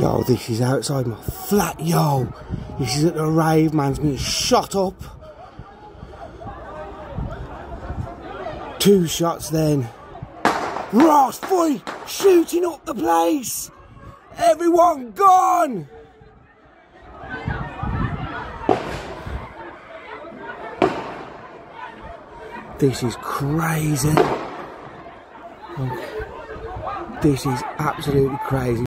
Yo, this is outside my flat, yo. This is at the rave, man's been shot up. 2 shots then. Ross boy, shooting up the place. Everyone gone. This is crazy. This is absolutely crazy.